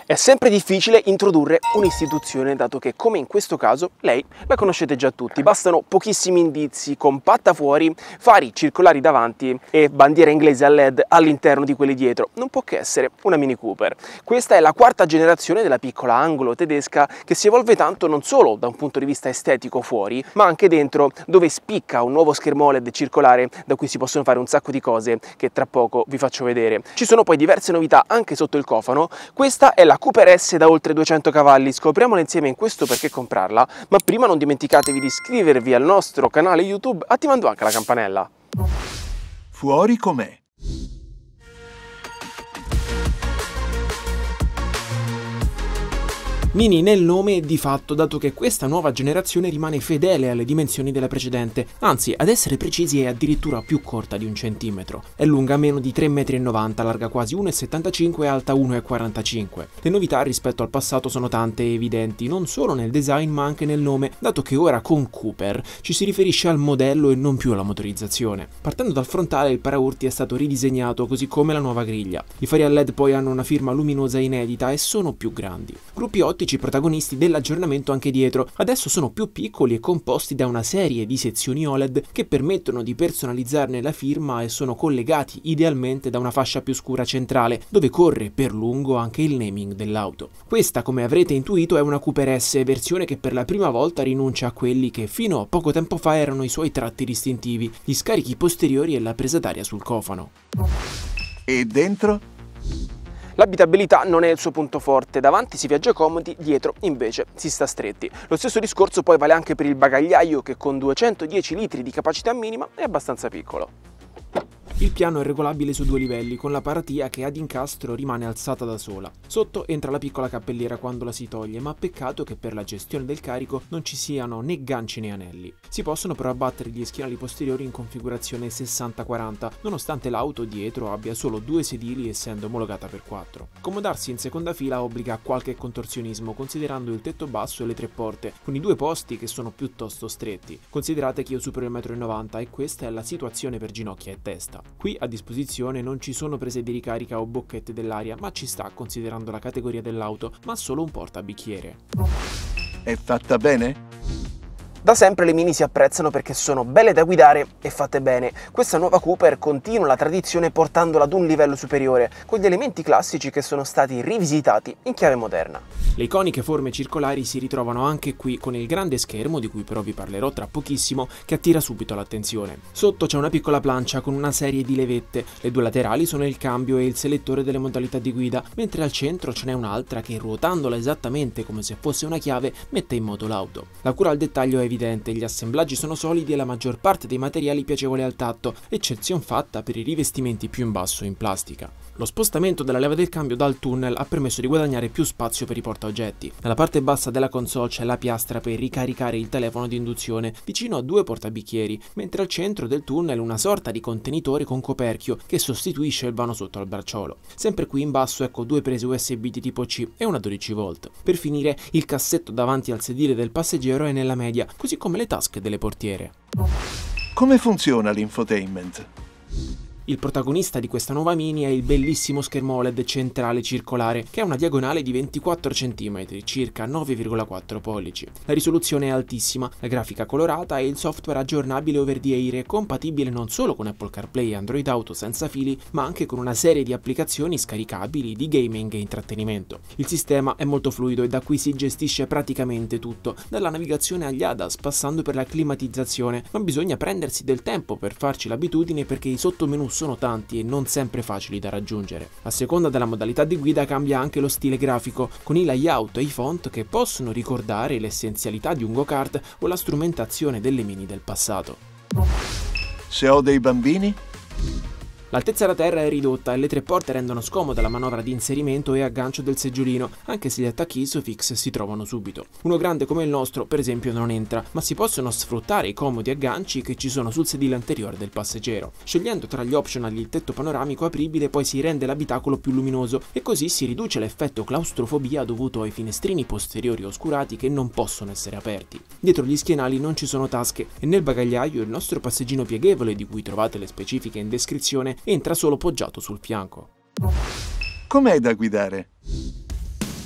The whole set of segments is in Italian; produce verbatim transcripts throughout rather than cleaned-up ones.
È sempre difficile introdurre un'istituzione, dato che, come in questo caso, lei la conoscete già tutti. Bastano pochissimi indizi, compatta fuori, fari circolari davanti e bandiera inglese a L E D all'interno di quelli dietro. Non può che essere una Mini Cooper. Questa è la quarta generazione della piccola angolo tedesca, che si evolve tanto non solo da un punto di vista estetico fuori, ma anche dentro, dove spicca un nuovo schermo O L E D circolare da cui si possono fare un sacco di cose che tra poco vi faccio vedere. Ci sono poi diverse novità anche sotto il cofano. Questa è la Cooper S da oltre duecento cavalli, scopriamola insieme in questo perché comprarla, ma prima non dimenticatevi di iscrivervi al nostro canale YouTube attivando anche la campanella. Fuori com'è. Mini nel nome e di fatto, dato che questa nuova generazione rimane fedele alle dimensioni della precedente, anzi, ad essere precisi è addirittura più corta di un centimetro. È lunga meno di tre virgola novanta metri, larga quasi uno virgola settantacinque e alta uno virgola quarantacinque. Le novità rispetto al passato sono tante e evidenti, non solo nel design ma anche nel nome, dato che ora con Cooper ci si riferisce al modello e non più alla motorizzazione. Partendo dal frontale, il paraurti è stato ridisegnato, così come la nuova griglia. I fari a L E D poi hanno una firma luminosa inedita e sono più grandi. Gruppi ottici protagonisti dell'aggiornamento anche dietro, adesso sono più piccoli e composti da una serie di sezioni O L E D che permettono di personalizzarne la firma e sono collegati idealmente da una fascia più scura centrale, dove corre per lungo anche il naming dell'auto. Questa, come avrete intuito, è una Cooper S, versione che per la prima volta rinuncia a quelli che fino a poco tempo fa erano i suoi tratti distintivi, gli scarichi posteriori e la presa d'aria sul cofano. E dentro? L'abitabilità non è il suo punto forte, davanti si viaggia comodi, dietro invece si sta stretti. Lo stesso discorso poi vale anche per il bagagliaio, che con duecentodieci litri di capacità minima è abbastanza piccolo. Il piano è regolabile su due livelli, con la paratia che ad incastro rimane alzata da sola. Sotto entra la piccola cappelliera quando la si toglie, ma peccato che per la gestione del carico non ci siano né ganci né anelli. Si possono però abbattere gli schienali posteriori in configurazione sessanta quaranta, nonostante l'auto dietro abbia solo due sedili essendo omologata per quattro. Accomodarsi in seconda fila obbliga a qualche contorsionismo, considerando il tetto basso e le tre porte, con i due posti che sono piuttosto stretti. Considerate che io supero il uno virgola novanta metri e questa è la situazione per ginocchia e testa. Qui a disposizione non ci sono prese di ricarica o bocchette dell'aria, ma ci sta considerando la categoria dell'auto, ma solo un portabicchiere. È fatta bene? Da sempre le Mini si apprezzano perché sono belle da guidare e fatte bene. Questa nuova Cooper continua la tradizione portandola ad un livello superiore, con gli elementi classici che sono stati rivisitati in chiave moderna. Le iconiche forme circolari si ritrovano anche qui, con il grande schermo, di cui però vi parlerò tra pochissimo, che attira subito l'attenzione. Sotto c'è una piccola plancia con una serie di levette, le due laterali sono il cambio e il selettore delle modalità di guida, mentre al centro ce n'è un'altra che, ruotandola esattamente come se fosse una chiave, mette in moto l'auto. La cura al dettaglio è evidente, gli assemblaggi sono solidi e la maggior parte dei materiali piacevole al tatto, eccezion fatta per i rivestimenti più in basso in plastica. Lo spostamento della leva del cambio dal tunnel ha permesso di guadagnare più spazio per i portaoggetti. Nella parte bassa della console c'è la piastra per ricaricare il telefono di induzione vicino a due portabicchieri, mentre al centro del tunnel una sorta di contenitore con coperchio che sostituisce il vano sotto al bracciolo. Sempre qui in basso ecco due prese U S B di tipo C e una dodici volt. Per finire, il cassetto davanti al sedile del passeggero è nella media, così come le tasche delle portiere. Come funziona l'infotainment? Il protagonista di questa nuova Mini è il bellissimo schermo O L E D centrale circolare, che ha una diagonale di ventiquattro centimetri, circa nove virgola quattro pollici. La risoluzione è altissima, la grafica colorata e il software aggiornabile over the air, compatibile non solo con Apple CarPlay e Android Auto senza fili, ma anche con una serie di applicazioni scaricabili di gaming e intrattenimento. Il sistema è molto fluido e da qui si gestisce praticamente tutto, dalla navigazione agli A D A S passando per la climatizzazione, ma bisogna prendersi del tempo per farci l'abitudine perché i sottomenu sono tanti e non sempre facili da raggiungere. A seconda della modalità di guida cambia anche lo stile grafico, con i layout e i font che possono ricordare l'essenzialità di un go-kart o la strumentazione delle Mini del passato. Se ho dei bambini? L'altezza da terra è ridotta e le tre porte rendono scomoda la manovra di inserimento e aggancio del seggiolino, anche se gli attacchi Isofix si trovano subito. Uno grande come il nostro, per esempio, non entra, ma si possono sfruttare i comodi agganci che ci sono sul sedile anteriore del passeggero. Scegliendo tra gli optional il tetto panoramico apribile, poi si rende l'abitacolo più luminoso e così si riduce l'effetto claustrofobia dovuto ai finestrini posteriori oscurati che non possono essere aperti. Dietro gli schienali non ci sono tasche e nel bagagliaio il nostro passeggino pieghevole, di cui trovate le specifiche in descrizione, entra solo poggiato sul fianco. Com'è da guidare?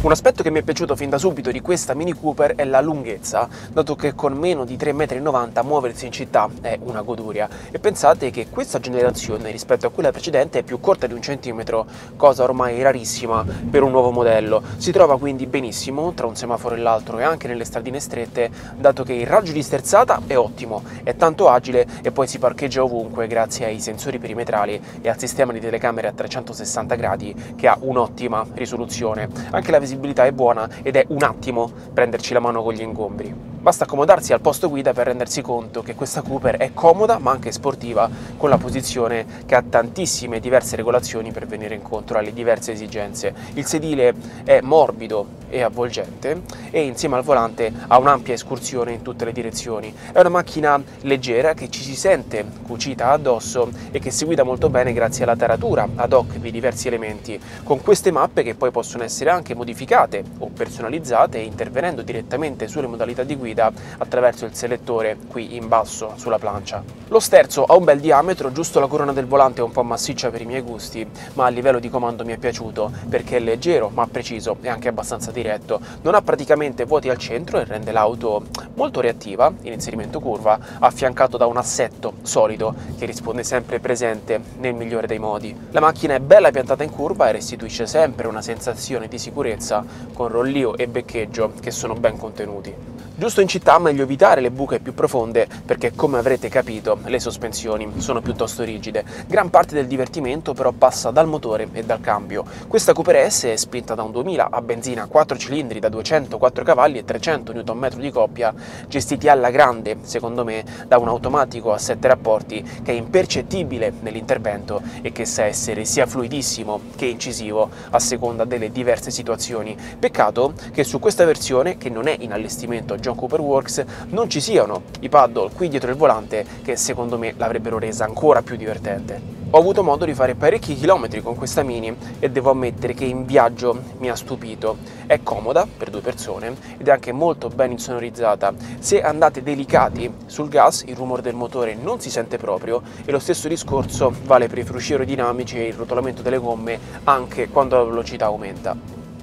Un aspetto che mi è piaciuto fin da subito di questa Mini Cooper è la lunghezza, dato che con meno di tre virgola novanta metri muoversi in città è una goduria. E pensate che questa generazione rispetto a quella precedente è più corta di un centimetro, cosa ormai rarissima per un nuovo modello. Si trova quindi benissimo tra un semaforo e l'altro e anche nelle stradine strette, dato che il raggio di sterzata è ottimo, è tanto agile e poi si parcheggia ovunque grazie ai sensori perimetrali e al sistema di telecamere a trecentosessanta gradi che ha un'ottima risoluzione. Anche la visibilità è buona ed è un attimo prenderci la mano con gli ingombri. Basta accomodarsi al posto guida per rendersi conto che questa Cooper è comoda ma anche sportiva, con la posizione che ha tantissime diverse regolazioni per venire incontro alle diverse esigenze. Il sedile è morbido e avvolgente e insieme al volante ha un'ampia escursione in tutte le direzioni. È una macchina leggera che ci si sente cucita addosso e che si guida molto bene grazie alla taratura ad hoc di diversi elementi, con queste mappe che poi possono essere anche modificate o personalizzate intervenendo direttamente sulle modalità di guida attraverso il selettore qui in basso sulla plancia. Lo sterzo ha un bel diametro, giusto la corona del volante è un po' massiccia per i miei gusti, ma a livello di comando mi è piaciuto perché è leggero ma preciso e anche abbastanza diretto. Non ha praticamente vuoti al centro e rende l'auto molto reattiva in inserimento curva, affiancato da un assetto solido che risponde sempre presente nel migliore dei modi. La macchina è bella piantata in curva e restituisce sempre una sensazione di sicurezza con rollio e beccheggio che sono ben contenuti. Giusto in città meglio evitare le buche più profonde perché, come avrete capito, le sospensioni sono piuttosto rigide. Gran parte del divertimento però passa dal motore e dal cambio. Questa Cooper S è spinta da un duemila a benzina a quattro cilindri da duecentoquattro cavalli e trecento newton metri di coppia, gestiti alla grande, secondo me, da un automatico a sette rapporti che è impercettibile nell'intervento e che sa essere sia fluidissimo che incisivo a seconda delle diverse situazioni. Peccato che su questa versione, che non è in allestimento John Cooper Works, non ci siano i paddle qui dietro il volante che secondo me l'avrebbero resa ancora più divertente. Ho avuto modo di fare parecchi chilometri con questa Mini e devo ammettere che in viaggio mi ha stupito. È comoda per due persone ed è anche molto ben insonorizzata. Se andate delicati sul gas il rumore del motore non si sente proprio e lo stesso discorso vale per i frusci aerodinamici e il rotolamento delle gomme anche quando la velocità aumenta.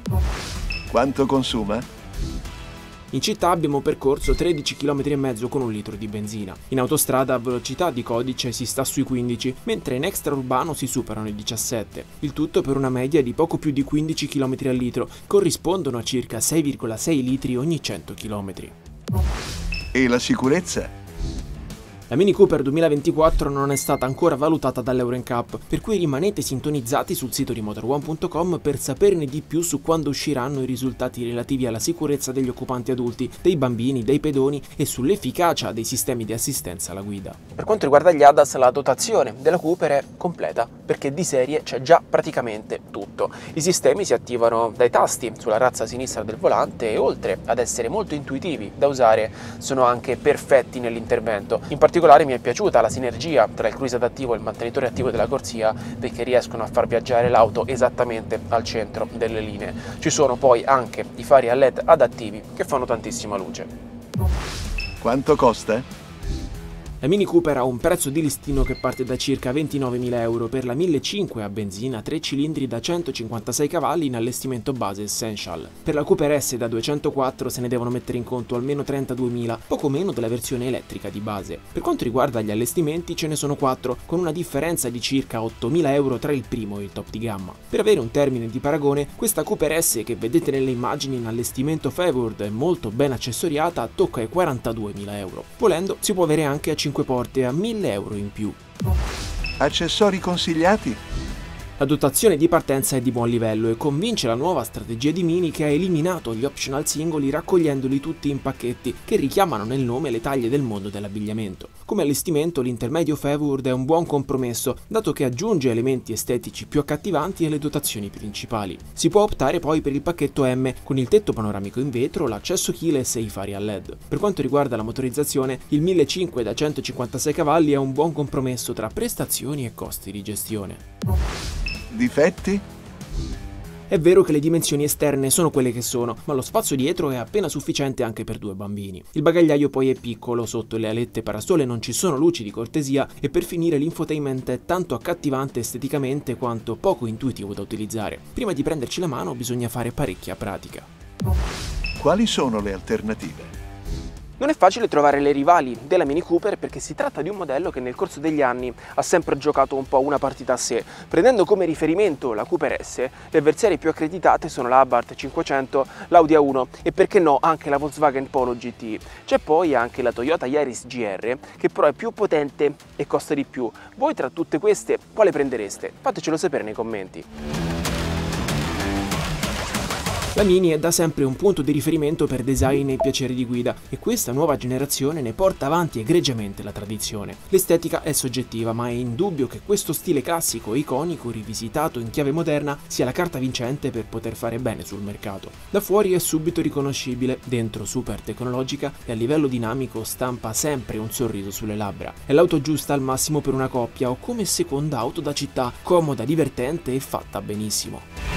Quanto consuma? In città abbiamo percorso tredici chilometri e mezzo con un litro di benzina. In autostrada a velocità di codice si sta sui quindici, mentre in extraurbano si superano i diciassette. Il tutto per una media di poco più di quindici chilometri al litro, corrispondono a circa sei virgola sei litri ogni cento chilometri. E la sicurezza? La Mini Cooper duemilaventiquattro non è stata ancora valutata dall'Euro N C A P, per cui rimanete sintonizzati sul sito di motor one punto com per saperne di più su quando usciranno i risultati relativi alla sicurezza degli occupanti adulti, dei bambini, dei pedoni e sull'efficacia dei sistemi di assistenza alla guida. Per quanto riguarda gli A D A S, la dotazione della Cooper è completa, perché di serie c'è già praticamente tutto. I sistemi si attivano dai tasti sulla razza sinistra del volante e oltre ad essere molto intuitivi da usare, sono anche perfetti nell'intervento. In particolare mi è piaciuta la sinergia tra il cruise adattivo e il mantenitore attivo della corsia, perché riescono a far viaggiare l'auto esattamente al centro delle linee. Ci sono poi anche i fari a L E D adattivi che fanno tantissima luce. Quanto costa? La Mini Cooper ha un prezzo di listino che parte da circa ventinovemila euro per la millecinquecento a benzina tre cilindri da centocinquantasei cavalli in allestimento base Essential. Per la Cooper S da duecentoquattro se ne devono mettere in conto almeno trentaduemila, poco meno della versione elettrica di base. Per quanto riguarda gli allestimenti ce ne sono quattro, con una differenza di circa ottomila euro tra il primo e il top di gamma. Per avere un termine di paragone, questa Cooper S che vedete nelle immagini in allestimento Favored e molto ben accessoriata tocca i quarantaduemila euro. Volendo si può avere anche a cinque porte a mille euro in più. Accessori consigliati? La dotazione di partenza è di buon livello e convince la nuova strategia di Mini che ha eliminato gli optional singoli raccogliendoli tutti in pacchetti che richiamano nel nome le taglie del mondo dell'abbigliamento. Come allestimento l'intermedio Favored è un buon compromesso, dato che aggiunge elementi estetici più accattivanti alle dotazioni principali. Si può optare poi per il pacchetto M con il tetto panoramico in vetro, l'accesso keyless e i fari a L E D. Per quanto riguarda la motorizzazione, il millecinquecento da centocinquantasei cavalli è un buon compromesso tra prestazioni e costi di gestione. Difetti? È vero che le dimensioni esterne sono quelle che sono, ma lo spazio dietro è appena sufficiente anche per due bambini. Il bagagliaio poi è piccolo, sotto le alette parasole non ci sono luci di cortesia e per finire l'infotainment è tanto accattivante esteticamente quanto poco intuitivo da utilizzare. Prima di prenderci la mano bisogna fare parecchia pratica. Quali sono le alternative? Non è facile trovare le rivali della Mini Cooper perché si tratta di un modello che nel corso degli anni ha sempre giocato un po' una partita a sé. Prendendo come riferimento la Cooper S, le avversarie più accreditate sono la Abarth cinquecento, l'Audi A uno e perché no anche la Volkswagen Polo G T. C'è poi anche la Toyota Yaris G R che però è più potente e costa di più. Voi tra tutte queste quale prendereste? Fatecelo sapere nei commenti. La Mini è da sempre un punto di riferimento per design e piacere di guida e questa nuova generazione ne porta avanti egregiamente la tradizione. L'estetica è soggettiva, ma è indubbio che questo stile classico e iconico rivisitato in chiave moderna sia la carta vincente per poter fare bene sul mercato. Da fuori è subito riconoscibile, dentro super tecnologica e a livello dinamico stampa sempre un sorriso sulle labbra. È l'auto giusta al massimo per una coppia o come seconda auto da città, comoda, divertente e fatta benissimo.